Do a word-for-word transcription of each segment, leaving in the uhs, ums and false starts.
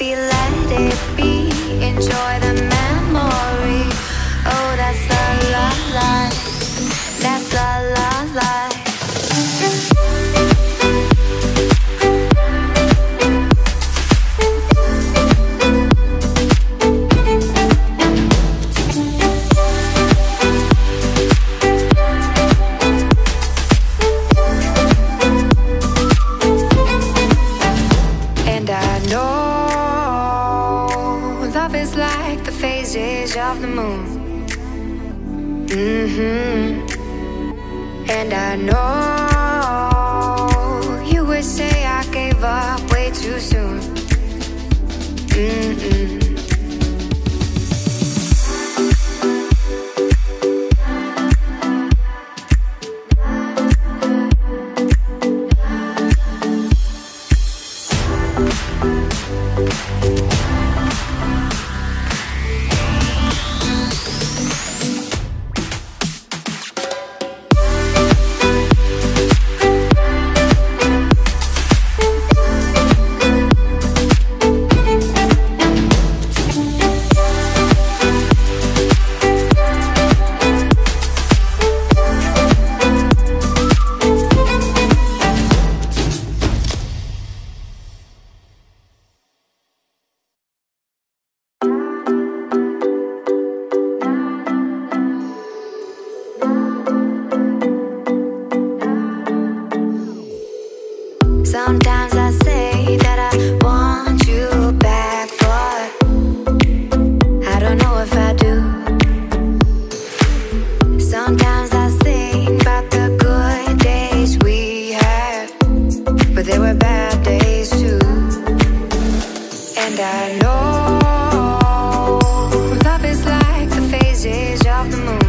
Baby, let it be, enjoy the memory. Oh, that's la la life, that's la la life. Of the moon, mm-hmm. And I know you would say I gave up way too soon, mm-mm. Sometimes I say that I want you back, but I don't know if I do. Sometimes I think about the good days we had, but there were bad days too. And I know love is like the phases of the moon.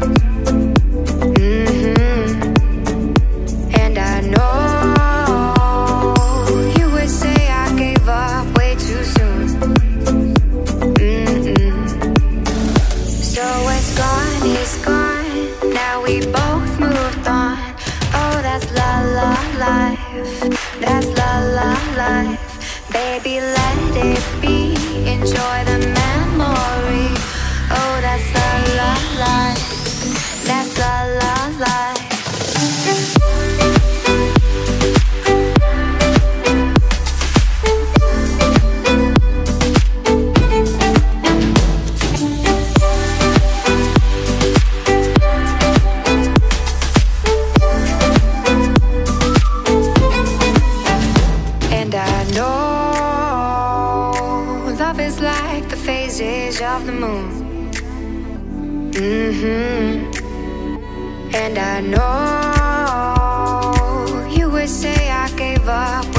That's la la life. Baby, let it be, enjoy the memory. Oh, that's la la life. That's la la life. Of the moon, mm-hmm. And I know you would say I gave up